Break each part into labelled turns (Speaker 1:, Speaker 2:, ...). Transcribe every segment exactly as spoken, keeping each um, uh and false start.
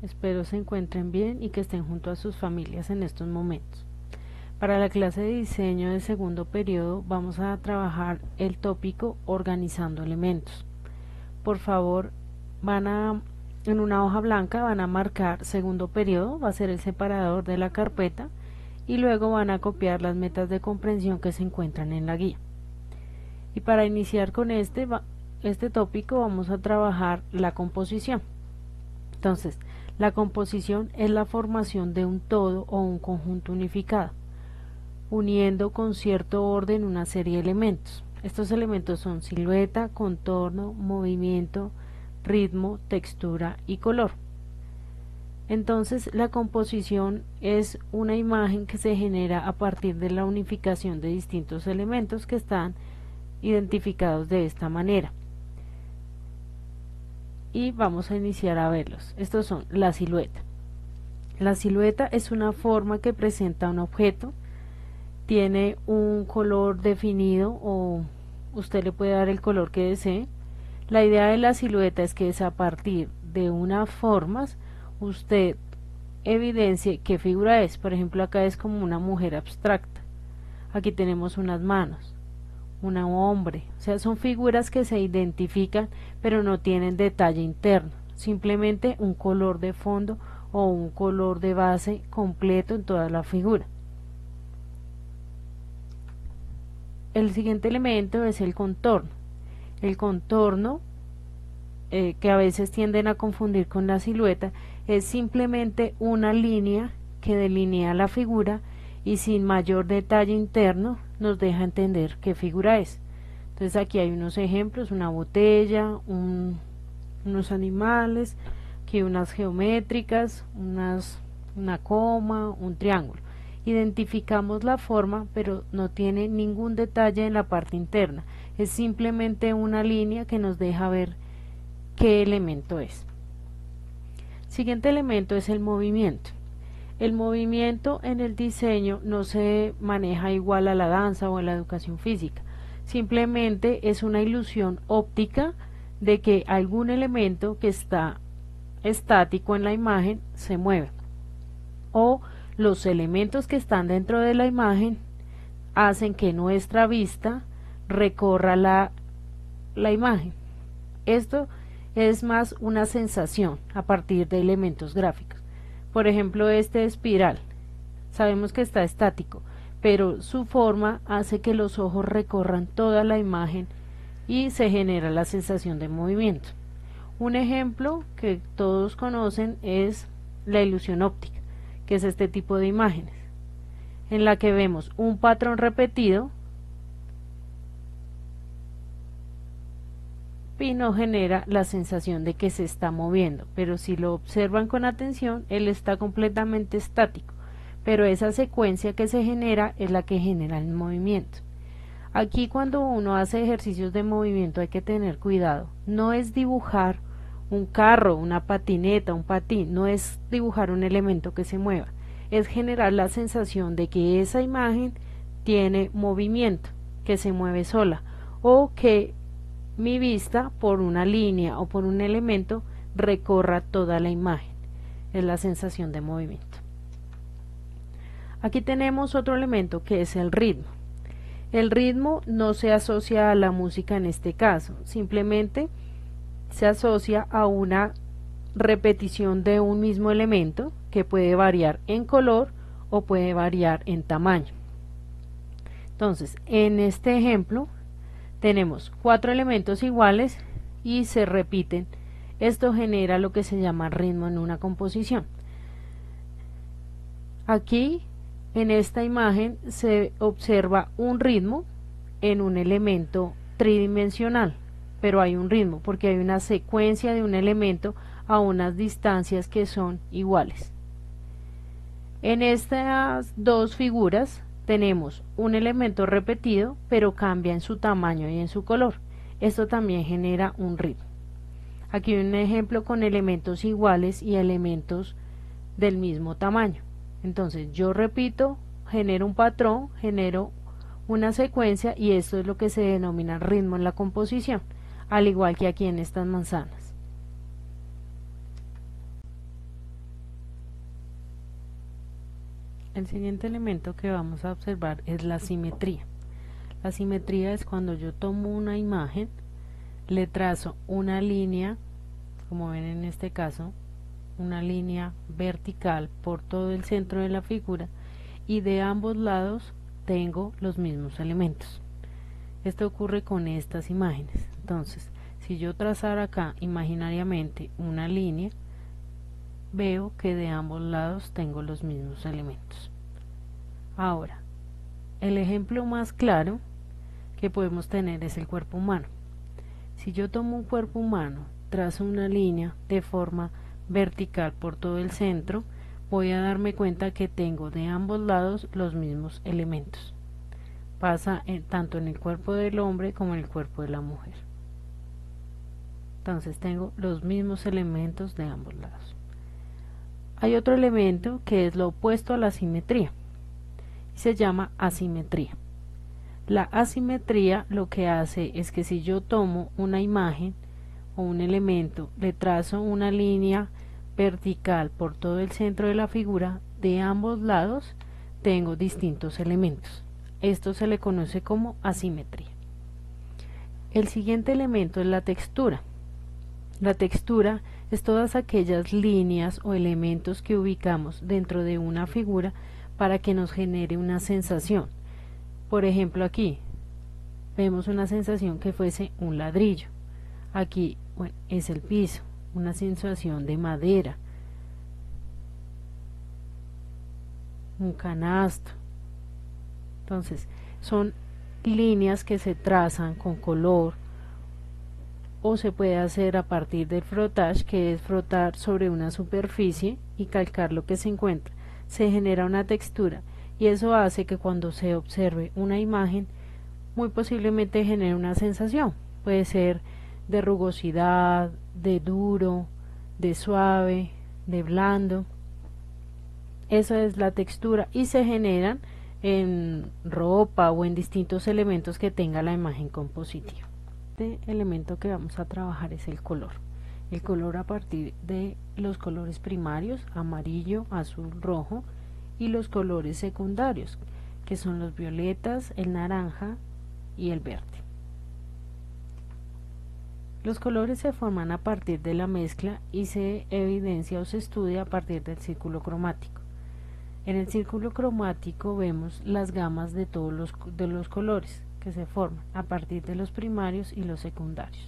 Speaker 1: Espero se encuentren bien y que estén junto a sus familias en estos momentos. Para la clase de diseño de segundo periodo vamos a trabajar el tópico organizando elementos. Por favor, van a en una hoja blanca van a marcar segundo periodo, va a ser el separador de la carpeta, y luego van a copiar las metas de comprensión que se encuentran en la guía. Y para iniciar con este, este tópico vamos a trabajar la composición. Entonces, la composición es la formación de un todo o un conjunto unificado, uniendo con cierto orden una serie de elementos. Estos elementos son silueta, contorno, movimiento, ritmo, textura y color. Entonces, la composición es una imagen que se genera a partir de la unificación de distintos elementos que están identificados de esta manera. Y vamos a iniciar a verlos. Estos son la silueta. La silueta es una forma que presenta un objeto, tiene un color definido o usted le puede dar el color que desee. La idea de la silueta es que es a partir de unas formas usted evidencie qué figura es. Por ejemplo, acá es como una mujer abstracta, aquí tenemos unas manos, un hombre, o sea, son figuras que se identifican pero no tienen detalle interno, simplemente un color de fondo o un color de base completo en toda la figura. El siguiente elemento es el contorno. El contorno, eh, que a veces tienden a confundir con la silueta, es simplemente una línea que delinea la figura y sin mayor detalle interno nos deja entender qué figura es. Entonces aquí hay unos ejemplos, una botella, un, unos animales, aquí unas geométricas, unas, una coma, un triángulo. Identificamos la forma, pero no tiene ningún detalle en la parte interna, es simplemente una línea que nos deja ver qué elemento es. Siguiente elemento es el movimiento. El movimiento en el diseño no se maneja igual a la danza o a la educación física, simplemente es una ilusión óptica de que algún elemento que está estático en la imagen se mueve, o los elementos que están dentro de la imagen hacen que nuestra vista recorra la, la imagen. Esto es más una sensación a partir de elementos gráficos. Por ejemplo, este espiral, sabemos que está estático, pero su forma hace que los ojos recorran toda la imagen y se genera la sensación de movimiento. Un ejemplo que todos conocen es la ilusión óptica, que es este tipo de imágenes, en la que vemos un patrón repetido y nos genera la sensación de que se está moviendo, pero si lo observan con atención, él está completamente estático, pero esa secuencia que se genera es la que genera el movimiento. Aquí cuando uno hace ejercicios de movimiento hay que tener cuidado, no es dibujar un carro, una patineta, un patín, no es dibujar un elemento que se mueva, es generar la sensación de que esa imagen tiene movimiento, que se mueve sola, o que mi vista por una línea o por un elemento recorra toda la imagen, es la sensación de movimiento. Aquí tenemos otro elemento que es el ritmo. El ritmo no se asocia a la música en este caso, simplemente se asocia a una repetición de un mismo elemento que puede variar en color o puede variar en tamaño. Entonces, en este ejemplo tenemos cuatro elementos iguales y se repiten. Esto genera lo que se llama ritmo en una composición. Aquí en esta imagen se observa un ritmo en un elemento tridimensional, pero hay un ritmo porque hay una secuencia de un elemento a unas distancias que son iguales. En estas dos figuras tenemos un elemento repetido pero cambia en su tamaño y en su color. Esto también genera un ritmo. Aquí hay un ejemplo con elementos iguales y elementos del mismo tamaño. Entonces yo repito, genero un patrón, genero una secuencia y esto es lo que se denomina ritmo en la composición, al igual que aquí en estas manzanas. El siguiente elemento que vamos a observar es la simetría. La simetría es cuando yo tomo una imagen, le trazo una línea, como ven en este caso, una línea vertical por todo el centro de la figura, y de ambos lados tengo los mismos elementos. Esto ocurre con estas imágenes. Entonces, si yo trazara acá imaginariamente una línea, veo que de ambos lados tengo los mismos elementos. Ahora, el ejemplo más claro que podemos tener es el cuerpo humano. Si yo tomo un cuerpo humano, trazo una línea de forma vertical por todo el centro, voy a darme cuenta que tengo de ambos lados los mismos elementos. Pasa en, tanto en el cuerpo del hombre como en el cuerpo de la mujer. Entonces tengo los mismos elementos de ambos lados. Hay otro elemento que es lo opuesto a la simetría y se llama asimetría. La asimetría lo que hace es que si yo tomo una imagen o un elemento, le trazo una línea vertical por todo el centro de la figura, de ambos lados tengo distintos elementos. Esto se le conoce como asimetría. El siguiente elemento es la textura. La textura es todas aquellas líneas o elementos que ubicamos dentro de una figura para que nos genere una sensación. Por ejemplo, aquí vemos una sensación que fuese un ladrillo. Aquí, bueno, es el piso, una sensación de madera, un canasto. Entonces, son líneas que se trazan con color, o se puede hacer a partir del frottage, que es frotar sobre una superficie y calcar lo que se encuentra. Se genera una textura y eso hace que cuando se observe una imagen, muy posiblemente genere una sensación. Puede ser de rugosidad, de duro, de suave, de blando. Esa es la textura y se generan en ropa o en distintos elementos que tenga la imagen compositiva. Este elemento que vamos a trabajar es el color. El color a partir de los colores primarios, amarillo, azul, rojo, y los colores secundarios, que son los violetas, el naranja y el verde. Los colores se forman a partir de la mezcla y se evidencia o se estudia a partir del círculo cromático. En el círculo cromático vemos las gamas de todos los, de los colores que se forman a partir de los primarios y los secundarios.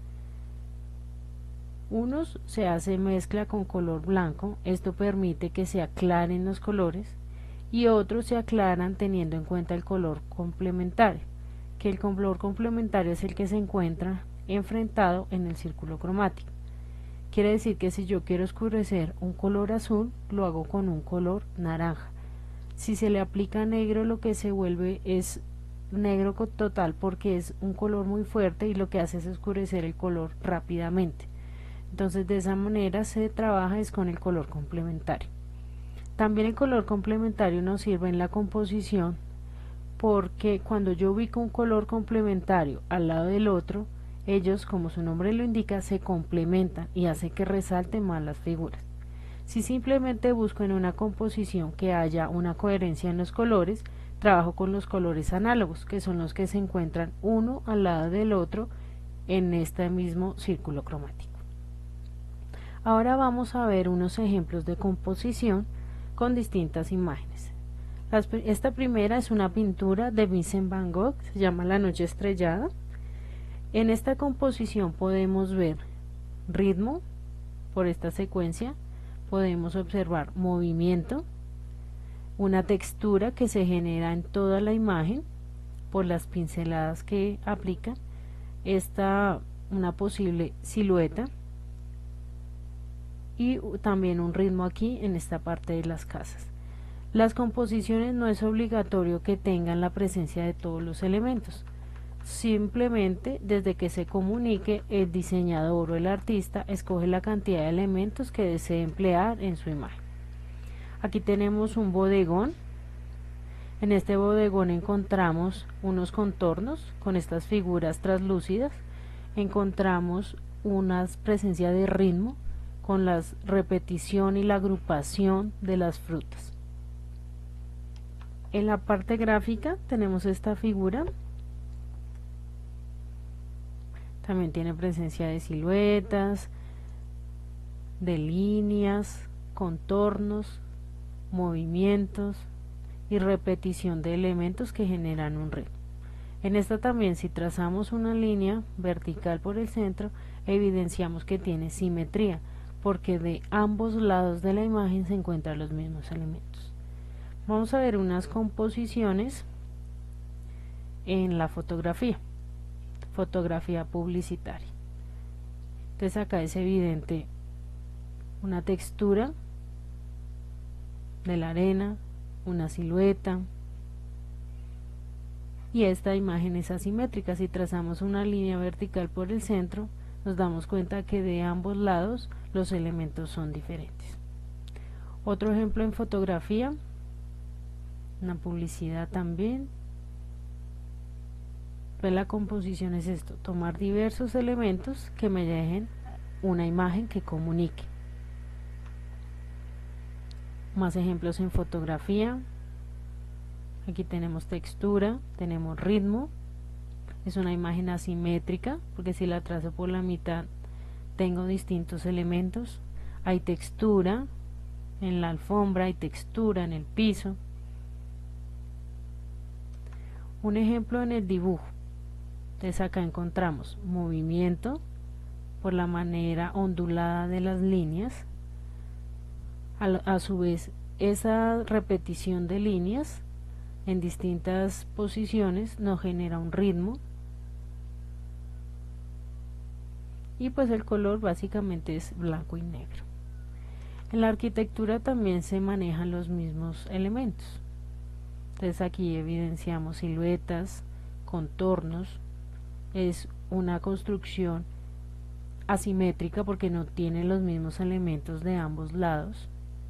Speaker 1: Unos se hace mezcla con color blanco, esto permite que se aclaren los colores, y otros se aclaran teniendo en cuenta el color complementario, que el color complementario es el que se encuentra enfrentado en el círculo cromático. Quiere decir que si yo quiero oscurecer un color azul, lo hago con un color naranja. Si se le aplica negro, lo que se vuelve es negro total porque es un color muy fuerte y lo que hace es oscurecer el color rápidamente. Entonces de esa manera se trabaja es con el color complementario. También el color complementario nos sirve en la composición porque cuando yo ubico un color complementario al lado del otro, ellos, como su nombre lo indica, se complementan y hace que resalten más las figuras. Si simplemente busco en una composición que haya una coherencia en los colores, trabajo con los colores análogos, que son los que se encuentran uno al lado del otro en este mismo círculo cromático. Ahora vamos a ver unos ejemplos de composición con distintas imágenes. Las, esta primera es una pintura de Vincent Van Gogh, se llama La Noche Estrellada. En esta composición podemos ver ritmo por esta secuencia, podemos observar movimiento, una textura que se genera en toda la imagen por las pinceladas que aplica, esta una posible silueta y también un ritmo aquí en esta parte de las casas. Las composiciones no es obligatorio que tengan la presencia de todos los elementos, simplemente desde que se comunique el diseñador o el artista escoge la cantidad de elementos que desee emplear en su imagen. Aquí tenemos un bodegón. En este bodegón encontramos unos contornos con estas figuras translúcidas, encontramos una presencia de ritmo con la repetición y la agrupación de las frutas. En la parte gráfica tenemos esta figura. También tiene presencia de siluetas, de líneas, contornos, movimientos y repetición de elementos que generan un ritmo. En esta también, si trazamos una línea vertical por el centro, evidenciamos que tiene simetría, porque de ambos lados de la imagen se encuentran los mismos elementos. Vamos a ver unas composiciones en la fotografía, fotografía publicitaria. Entonces acá es evidente una textura de la arena, una silueta, y esta imagen es asimétrica. Si trazamos una línea vertical por el centro, nos damos cuenta que de ambos lados los elementos son diferentes. Otro ejemplo en fotografía, una publicidad también. Pues la composición es esto: tomar diversos elementos que me dejen una imagen que comunique. Más ejemplos en fotografía. Aquí tenemos textura, tenemos ritmo. Es una imagen asimétrica, porque si la trazo por la mitad tengo distintos elementos. Hay textura en la alfombra, hay textura en el piso. Un ejemplo en el dibujo. Entonces acá encontramos movimiento por la manera ondulada de las líneas. A, a su vez, esa repetición de líneas en distintas posiciones nos genera un ritmo, y pues el color básicamente es blanco y negro. En la arquitectura también se manejan los mismos elementos. Entonces aquí evidenciamos siluetas, contornos. Es una construcción asimétrica porque no tiene los mismos elementos de ambos lados.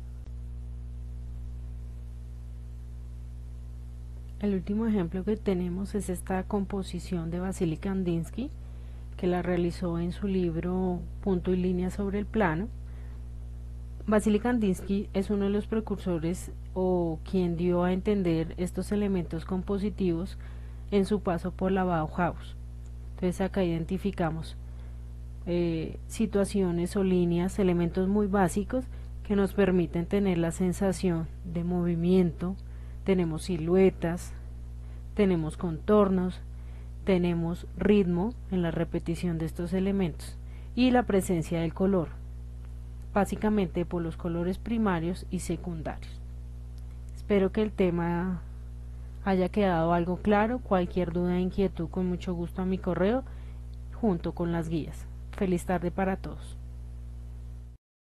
Speaker 1: El último ejemplo que tenemos es esta composición de Vasily Kandinsky, que la realizó en su libro Punto y línea sobre el plano. Vasily Kandinsky es uno de los precursores, o quien dio a entender estos elementos compositivos en su paso por la Bauhaus. Entonces acá identificamos eh, situaciones o líneas, elementos muy básicos que nos permiten tener la sensación de movimiento. Tenemos siluetas, tenemos contornos, tenemos ritmo en la repetición de estos elementos y la presencia del color, básicamente por los colores primarios y secundarios. Espero que el tema haya quedado algo claro. Cualquier duda e inquietud, con mucho gusto a mi correo junto con las guías. Feliz tarde para todos.